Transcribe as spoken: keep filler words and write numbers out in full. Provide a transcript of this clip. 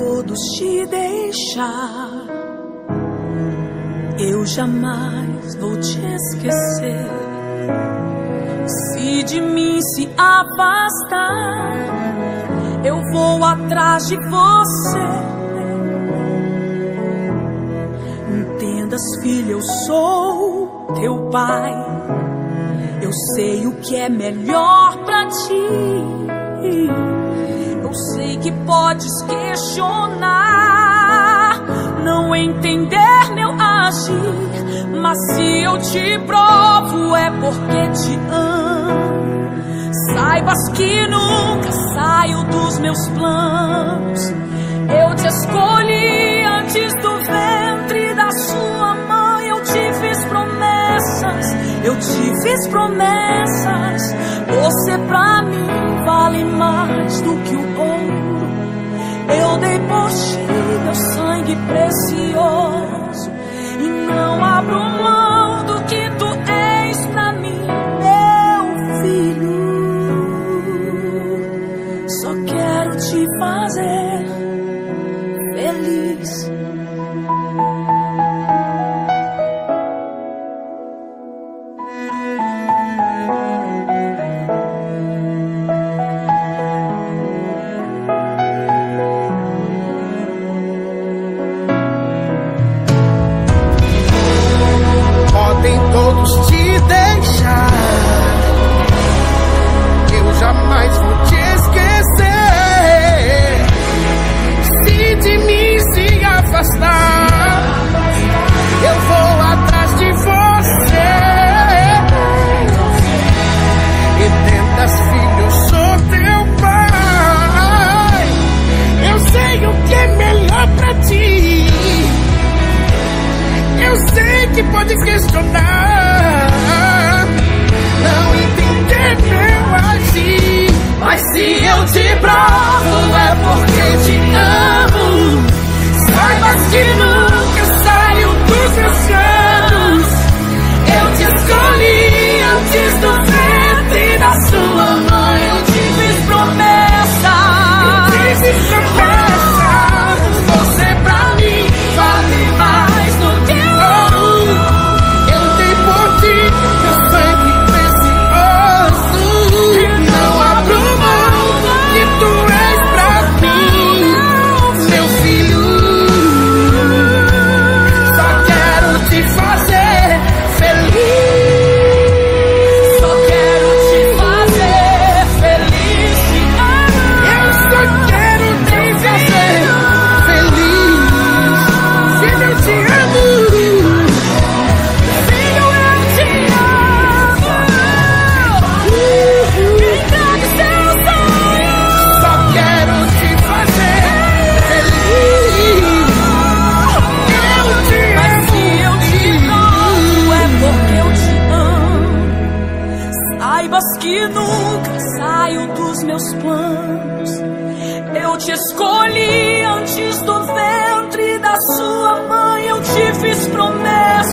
todos te deixar, eu jamais vou te esquecer. Se de mim se afastar, eu vou atrás de você. Entendas, filha, eu sou teu pai. Eu sei o que é melhor pra ti. Eu sei que podes questionar, não entender meu agir, mas se eu te provo é porque te amo. Saibas que nunca saio dos meus planos. Eu te escolhi antes do ventre da sua mãe. Eu te fiz promessas, eu te fiz promessas. Você pra mim vale mais do que o ouro. Eu dei por ti meu sangue precioso e não abro mão do que tu és pra mim, meu filho. Só quero te fazer feliz. Todos te deixar, eu jamais vou te esquecer. Se de mim se afastar, eu vou atrás de você. Entendas, filho, eu sou teu pai. Eu sei o que é melhor pra ti. Eu sei que podes questionar, não entender meu agir, mas se eu te provo é porque te amo. Saibas que nunca saio dos meus planos. Eu te escolhi antes do ventre da sua mãe. Eu te fiz promessas, eu te fiz promessas. Você pra mim vale mais do que que nunca saio dos meus planos. Eu te escolhi antes do ventre da sua mãe. Eu te fiz promessas.